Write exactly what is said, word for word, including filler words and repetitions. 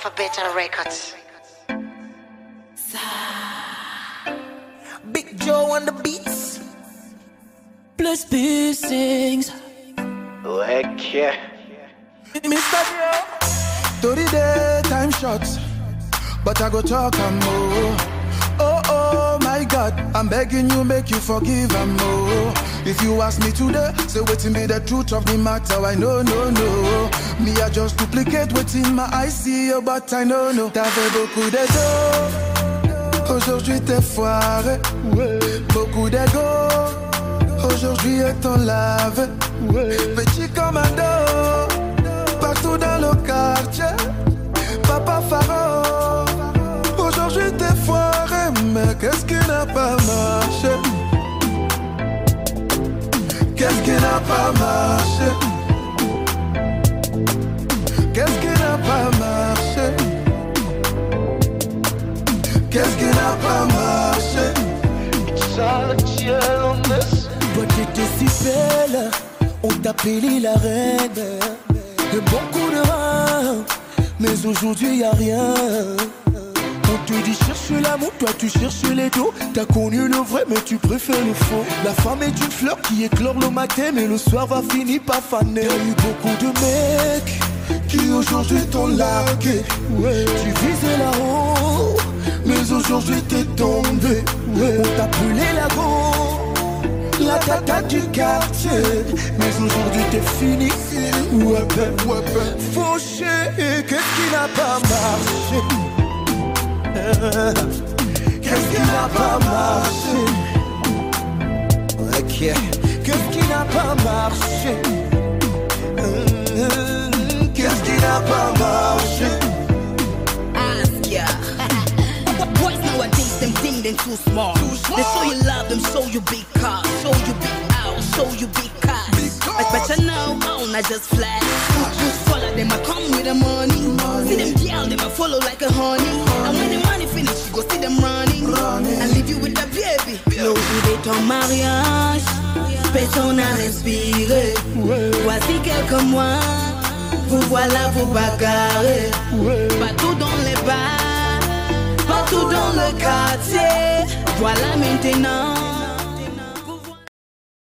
Alphabet Records. Big Joe on the beats. Plus piercings. Okay. Mister Joe. thirty day time shots, but I go talk and more. Oh, oh, my God, I'm begging you, make you forgive and more. If you ask me today, say waiting be the truth of the matter, I know, no, no. Me, I just duplicate what's in my eyes, see you, but I know, no. T'avais beaucoup d'ego, aujourd'hui t'es foiré. Beaucoup d'ego, aujourd'hui est en lave. Petit commando, partout dans le quartier. Papa Pharaon, aujourd'hui t'es foiré, mais qu'est-ce qui n'a pas marché? Qu'est-ce qui n'a pas marché? Qu'est-ce qui n'a pas marché? Qu'est-ce qui n'a pas marché? Toi t'étais si belle, on t'appelait la reine. De beaucoup de reins, mais aujourd'hui y'a rien. On te dit cherche l'amour, toi tu cherches les dos. T'as connu le vrai mais tu préfères le faux. La femme est une fleur qui éclore le matin, mais le soir va finir par faner. Y'a eu beaucoup de mecs qui aujourd'hui t'ont largué. Ouais. Tu visais là-haut, mais aujourd'hui t'es tombé. Ouais. On t'appelait la go, la tata du quartier, mais aujourd'hui t'es fini. Ouais ben, ouais ben. Fauché, qu'est-ce qui n'a pas marché? Qu'est-ce qui n'a pas marché? Ok. Qu'est-ce qui n'a pas marché? Qu'est-ce qui n'a pas marché? Ask ya. Boys nowadays, them think them too smart. They show you love, them show you big cars, show you big house, show you big cars. But, but you know, oh, not just flat. Just follow them, I come with the money. See them girl, them I follow like a honey. And when the money finish, you go see them running. And leave you with the baby. L'aujourd'hui de ton mariage, personne n'a respiré. Voici quelques mois, vous voilà, vous bagarrez. Partout dans les bars, partout dans le quartier. Voilà maintenant,